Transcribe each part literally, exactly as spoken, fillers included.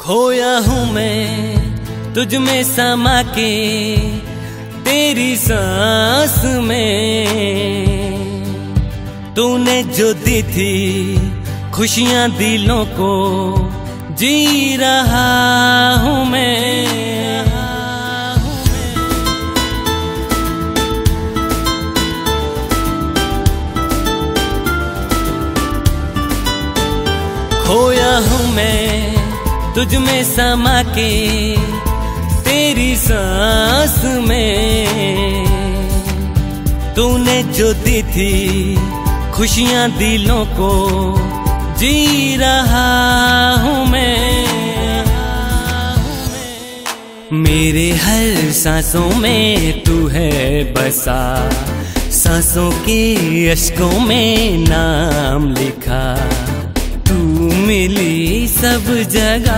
खोया हूँ मैं तुझ में समा के तेरी सांस में। तूने जो दी थी खुशियाँ दिलों को जी रहा हूँ मैं। खोया हूँ मैं तुझ में समा के तेरी सांस में। तूने जो दी थी खुशियाँ दिलों को जी रहा हूँ मैं। मेरे हर सांसों में तू है बसा, सांसों के अश्कों में नाम लिखा। तू मिली सब जगह,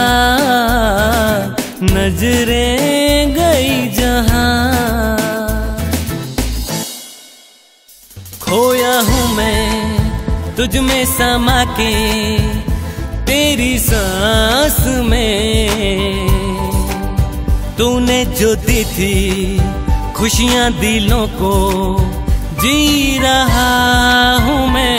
नजरें गई जहां। खोया हूँ मैं तुझ में समा के तेरी सांस में। तूने जो दी थी खुशियाँ दिलों को जी रहा हूँ मैं।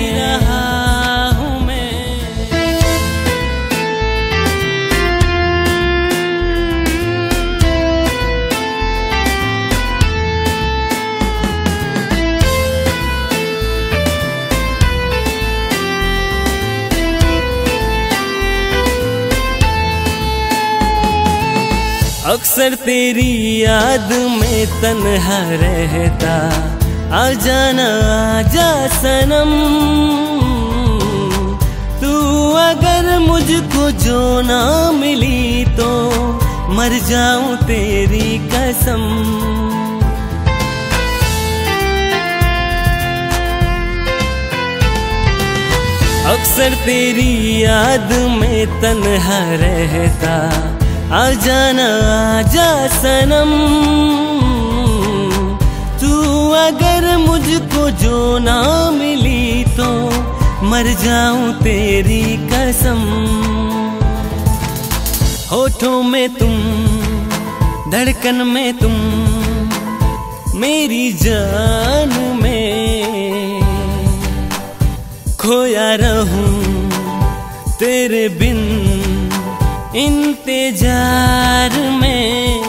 अक्सर तेरी याद में तन्हा रहता, आ जाना आजा सनम। तू अगर मुझको जो ना मिली तो मर जाऊं तेरी कसम। अक्सर तेरी याद में तन्हा रहता, आ जाना आजा सनम। तू अगर मुझको जो ना मिली तो मर जाऊं तेरी कसम। होठों में तुम, धड़कन में तुम, मेरी जान में खोया रहूं तेरे बिन इंतजार में।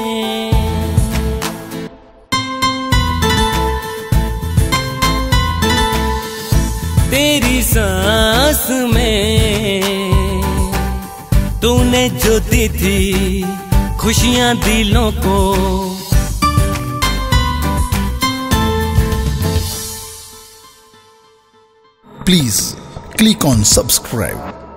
तेरी सांस में तूने जो दी थी खुशियाँ दिलों को। Please click on subscribe.